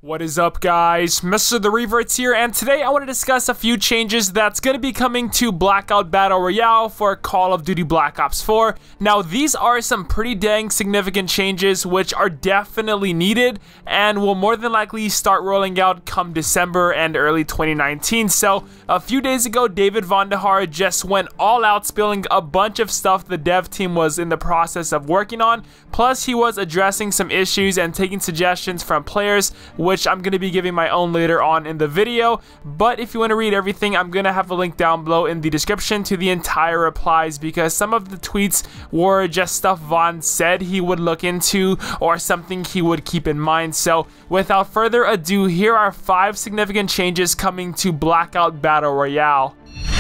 What is up, guys? Mr. The Reverts here, and today I want to discuss a few changes that's going to be coming to Blackout Battle Royale for Call of Duty Black Ops 4. Now, these are some pretty dang significant changes which are definitely needed and will more than likely start rolling out come December and early 2019. So, a few days ago, David Vonderhaar just went all out, spilling a bunch of stuff the dev team was in the process of working on. Plus, he was addressing some issues and taking suggestions from players, which I'm going to be giving my own later on in the video. But if you want to read everything, I'm going to have a link down below in the description to the entire replies, because some of the tweets were just stuff Von said he would look into or something he would keep in mind. So without further ado, here are 5 significant changes coming to Blackout Battle Royale.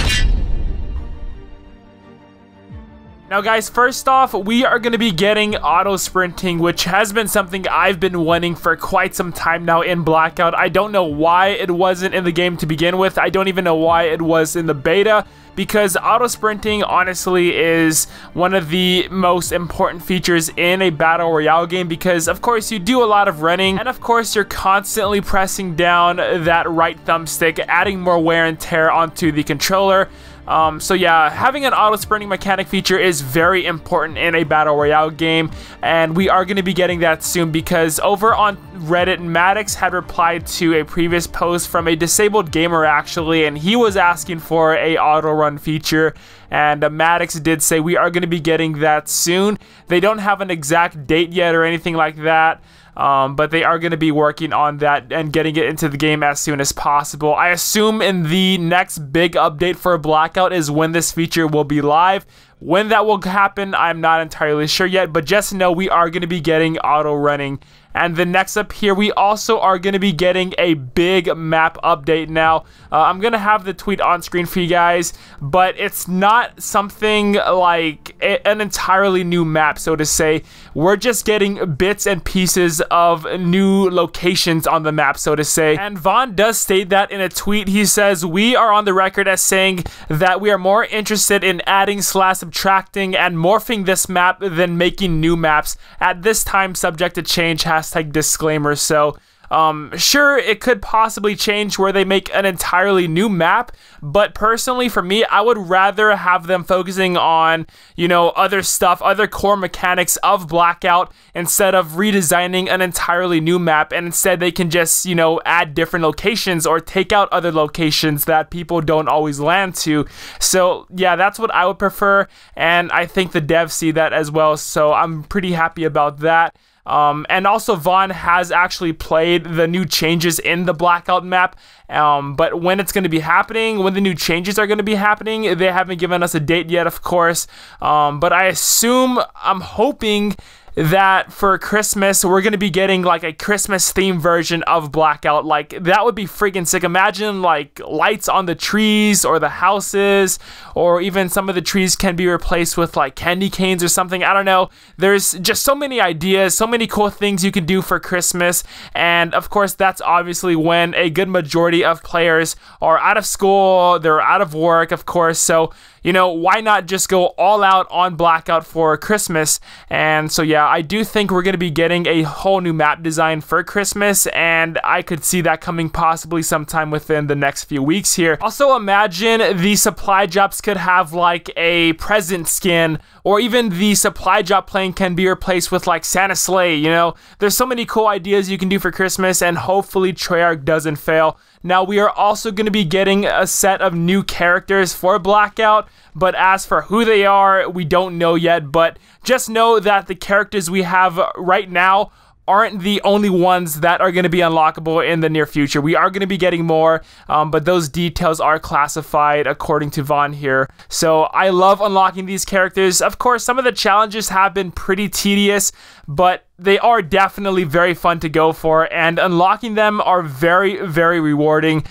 Now guys, first off, we are going to be getting auto sprinting, which has been something I've been wanting for quite some time now in Blackout. I don't know why it wasn't in the game to begin with. I don't even know why it was in the beta, because auto sprinting honestly is one of the most important features in a battle royale game, because of course you do a lot of running, and of course you're constantly pressing down that right thumbstick, adding more wear and tear onto the controller. So yeah, having an auto sprinting mechanic feature is very important in a battle royale game, and we are going to be getting that soon, because over on Reddit, Maddox had replied to a previous post from a disabled gamer actually, and he was asking for a auto run feature, and Maddox did say we are going to be getting that soon. They don't have an exact date yet or anything like that. But they are going to be working on that and getting it into the game as soon as possible. I assume in the next big update for Blackout is when this feature will be live. When that will happen, I'm not entirely sure yet, but just know we are going to be getting auto running. And then next up here, we also are going to be getting a big map update now. I'm going to have the tweet on screen for you guys, but it's not something like an entirely new map, so to say. We're just getting bits and pieces of new locations on the map, so to say. And Von does state that in a tweet. He says, "We are on the record as saying that we are more interested in adding / subtracting and morphing this map than making new maps. At this time, subject to change, hashtag disclaimer." So sure, it could possibly change where they make an entirely new map, but personally for me, I would rather have them focusing on, you know, other stuff, other core mechanics of Blackout, instead of redesigning an entirely new map. And instead they can just, you know, add different locations or take out other locations that people don't always land to. So yeah, that's what I would prefer, and I think the devs see that as well, so I'm pretty happy about that. And also Von has actually played the new changes in the Blackout map, but when it's going to be happening, when the new changes are going to be happening, they haven't given us a date yet, of course, but I assume, I'm hoping that for Christmas we're going to be getting like a Christmas themed version of Blackout. Like, that would be freaking sick. Imagine like lights on the trees or the houses, or even some of the trees can be replaced with like candy canes or something. I don't know. There's just so many ideas, so many cool things you can do for Christmas, and of course that's obviously when a good majority of players are out of school, they're out of work, of course. So, you know, why not just go all out on Blackout for Christmas? And so yeah, I do think we're going to be getting a whole new map design for Christmas, and I could see that coming possibly sometime within the next few weeks here. Also, imagine the supply drops could have like a present skin, or even the supply drop plane can be replaced with like Santa Sleigh. You know, there's so many cool ideas you can do for Christmas, and hopefully Treyarch doesn't fail. Now, we are also going to be getting a set of new characters for Blackout, but as for who they are, we don't know yet. But just know that the characters we have right now aren't the only ones that are going to be unlockable in the near future. We are going to be getting more, but those details are classified according to Von here. So I love unlocking these characters. Of course, some of the challenges have been pretty tedious, but they are definitely very fun to go for, and unlocking them are very, very rewarding.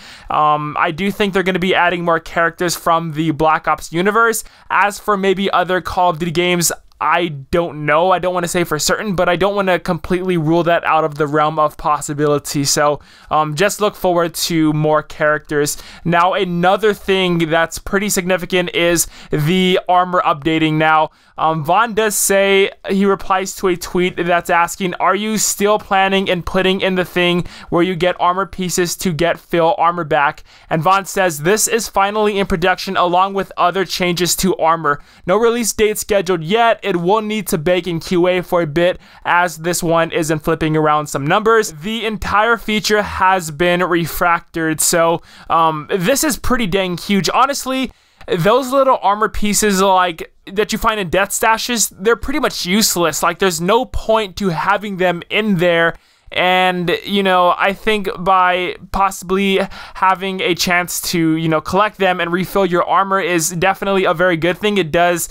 I do think they're going to be adding more characters from the Black Ops universe. As for maybe other Call of Duty games, I don't know. I don't want to say for certain, but I don't want to completely rule that out of the realm of possibility. So just look forward to more characters. Now, another thing that's pretty significant is the armor updating. Now, Vaughn does say, he replies to a tweet that's asking, are you still planning and putting in the thing where you get armor pieces to get Phil armor back? And Vaughn says, this is finally in production along with other changes to armor. No release date scheduled yet. It will need to bake in QA for a bit as this one isn't flipping around some numbers. The entire feature has been refactored, so this is pretty dang huge. Honestly, those little armor pieces like that you find in death stashes, they're pretty much useless. Like, there's no point to having them in there. And, you know, I think by possibly having a chance to, you know, collect them and refill your armor is definitely a very good thing. It does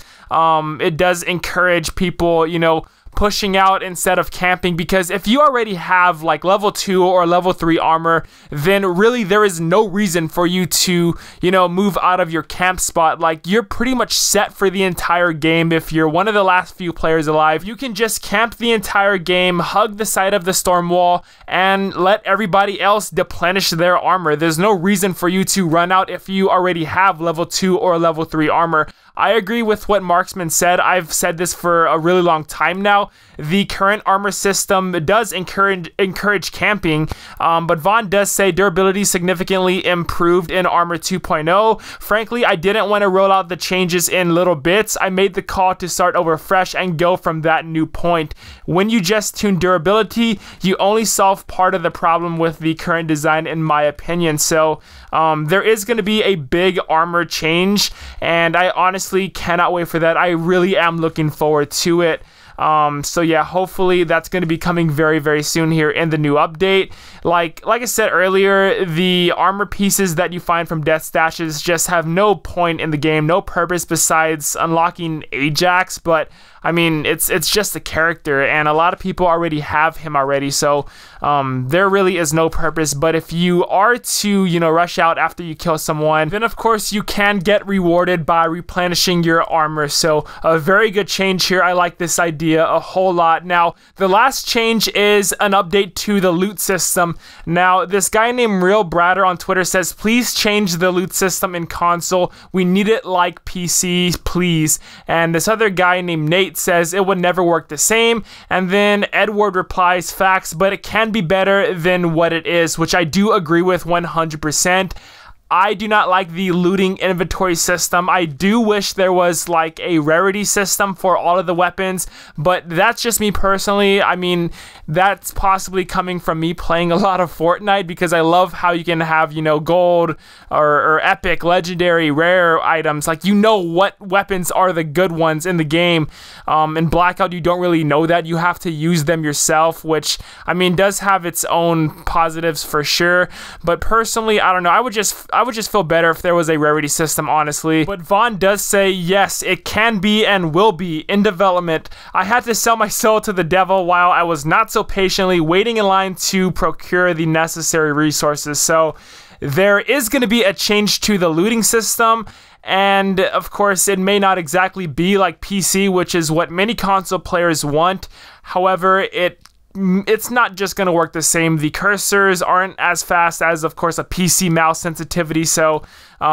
encourage people, you know, pushing out instead of camping, because if you already have like level 2 or level 3 armor, then really there is no reason for you to, you know, move out of your camp spot. Like, you're pretty much set for the entire game. If you're one of the last few players alive, you can just camp the entire game, hug the side of the storm wall, and let everybody else deplenish their armor. There's no reason for you to run out if you already have level 2 or level 3 armor. I agree with what Marksman said. I've said this for a really long time now. The current armor system does encourage camping, but Vaughn does say durability significantly improved in Armor 2.0. Frankly, I didn't want to roll out the changes in little bits. I made the call to start over fresh and go from that new point. When you just tune durability, you only solve part of the problem with the current design, in my opinion. So there is going to be a big armor change, and I honestly cannot wait for that. I really am looking forward to it. So yeah, hopefully that's going to be coming very, very soon here in the new update. Like I said earlier, the armor pieces that you find from death stashes just have no point in the game, no purpose besides unlocking Ajax. But I mean, it's just a character, and a lot of people already have him already, so there really is no purpose. But if you are to, you know, rush out after you kill someone, then of course you can get rewarded by replenishing your armor. So a very good change here. I like this idea a whole lot. Now, the last change is an update to the loot system. Now, this guy named Real Bratter on Twitter says, please change the loot system in console. We need it like PC, please. And this other guy named Nate says it would never work the same. And then Edward replies, facts, but it can be better than what it is, which I do agree with 100%. I do not like the looting inventory system. I do wish there was like a rarity system for all of the weapons, but that's just me personally. I mean, that's possibly coming from me playing a lot of Fortnite, because I love how you can have, you know, gold or epic, legendary, rare items. Like, you know what weapons are the good ones in the game. In Blackout, you don't really know that. You have to use them yourself, which, I mean, does have its own positives for sure. But personally, I don't know. I would just feel better if there was a rarity system, honestly. But Vaughn does say, yes, it can be and will be in development. I had to sell my soul to the devil while I was not so patiently waiting in line to procure the necessary resources. So there is going to be a change to the looting system. And of course, it may not exactly be like PC, which is what many console players want. However, it's not just going to work the same. The cursors aren't as fast as, of course, a PC mouse sensitivity. So,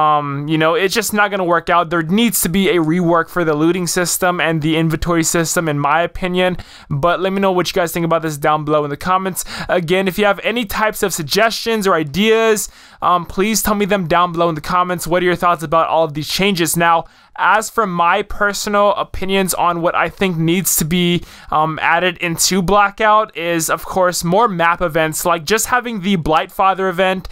you know, it's just not going to work out. There needs to be a rework for the looting system and the inventory system, in my opinion. But let me know what you guys think about this down below in the comments. Again, if you have any types of suggestions or ideas, please tell me them down below in the comments. What are your thoughts about all of these changes? Now, as for my personal opinions on what I think needs to be added into Blackout is, of course, more map events. Like, just having the Blightfather event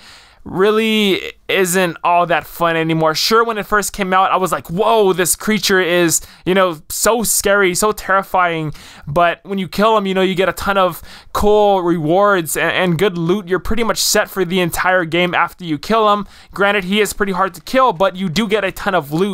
really isn't all that fun anymore. Sure, when it first came out, I was like, whoa, this creature is, you know, so scary, so terrifying. But when you kill him, you know, you get a ton of cool rewards and good loot. You're pretty much set for the entire game after you kill him. Granted, he is pretty hard to kill, but you do get a ton of loot.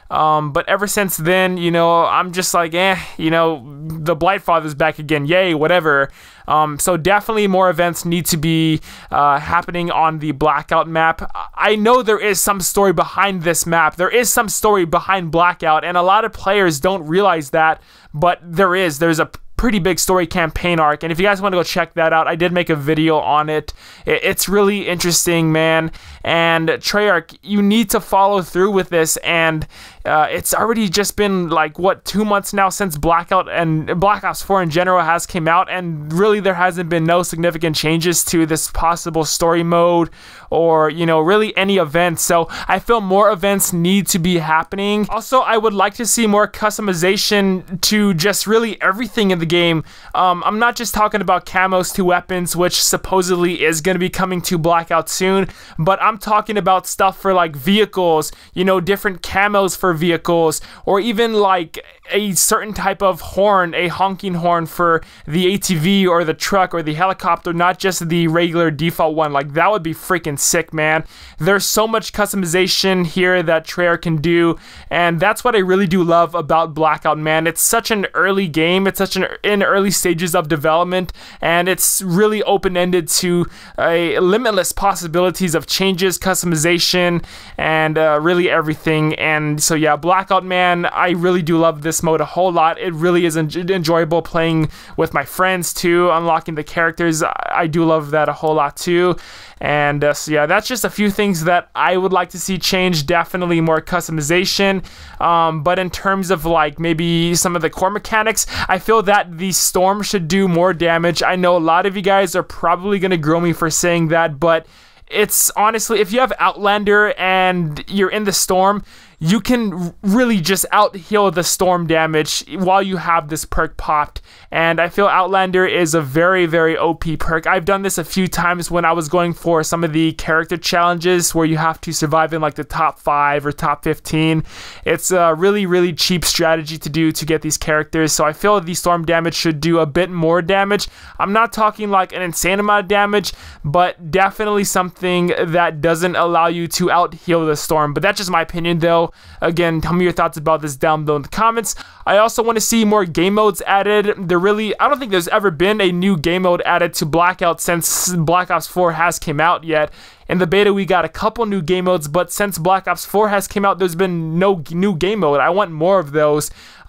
But ever since then, you know, I'm just like, you know, the Blightfather's back again, yay, whatever. So definitely more events need to be happening on the Blackout map. I know there is some story behind this map. There is some story behind Blackout, and a lot of players don't realize that, but there's a pretty big story campaign arc, and if you guys want to go check that out, I did make a video on it. It's really interesting, man, and Treyarch, you need to follow through with this, and it's already just been like, what, 2 months now since Blackout and Black Ops 4 in general has came out, and really there hasn't been no significant changes to this possible story mode or, you know, really any events. So I feel more events need to be happening. Also, I would like to see more customization to just really everything in the game. I'm not just talking about camos to weapons, which supposedly is going to be coming to Blackout soon, but I'm talking about stuff for like vehicles, you know, different camos for vehicles, or even like a certain type of horn, a honking horn for the ATV or the truck or the helicopter, not just the regular default one. Like, that would be freaking sick, man. There's so much customization here that Treyarch can do, and that's what I really do love about Blackout, man. It's such an early game, it's such in early stages of development, and it's really open-ended to limitless possibilities of changes, customization, and really everything. And so yeah, Blackout, man, I really do love this mode a whole lot. It really is enjoyable playing with my friends too, unlocking the characters. I do love that a whole lot too. And so yeah, that's just a few things that I would like to see change. Definitely more customization, but in terms of like maybe some of the core mechanics, I feel that the Storm should do more damage. I know a lot of you guys are probably gonna grill me for saying that, but it's honestly, if you have Outlander and you're in the Storm, you can really just out-heal the Storm damage while you have this perk popped. And I feel Outlander is a very, very OP perk. I've done this a few times when I was going for some of the character challenges where you have to survive in like the top 5 or top 15. It's a really, really cheap strategy to do to get these characters. So I feel the Storm damage should do a bit more damage. I'm not talking like an insane amount of damage, but definitely something that doesn't allow you to out-heal the Storm. But that's just my opinion though. Again, tell me your thoughts about this down below in the comments. I also want to see more game modes added. I don't think there's ever been a new game mode added to Blackout since Black Ops 4 has came out yet. In the beta, we got a couple new game modes, but since Black Ops 4 has came out, there's been no new game mode. I want more of those.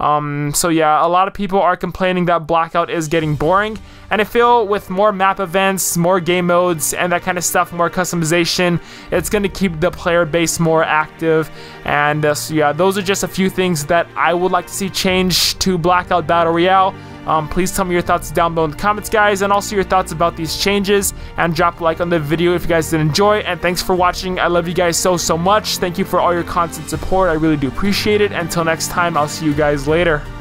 So yeah, a lot of people are complaining that Blackout is getting boring, and I feel with more map events, more game modes, and that kind of stuff, more customization, it's going to keep the player base more active. And so yeah, those are just a few things that I would like to see change to Blackout Battle Royale. Please tell me your thoughts down below in the comments, guys, and also your thoughts about these changes, and drop a like on the video if you guys did enjoy. And thanks for watching. I love you guys so much. Thank you for all your constant support. I really do appreciate it. Until next time, I'll see you guys later.